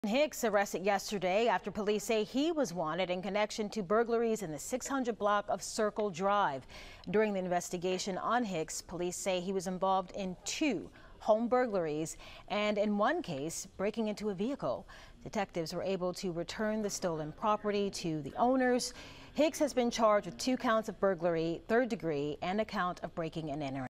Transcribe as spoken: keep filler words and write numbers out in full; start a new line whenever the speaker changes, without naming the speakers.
Hicks arrested yesterday after police say he was wanted in connection to burglaries in the six hundred block of Circle Drive. During the investigation on Hicks, police say he was involved in two home burglaries and, in one case, breaking into a vehicle. Detectives were able to return the stolen property to the owners. Hicks has been charged with two counts of burglary, third degree, and a count of breaking and entering.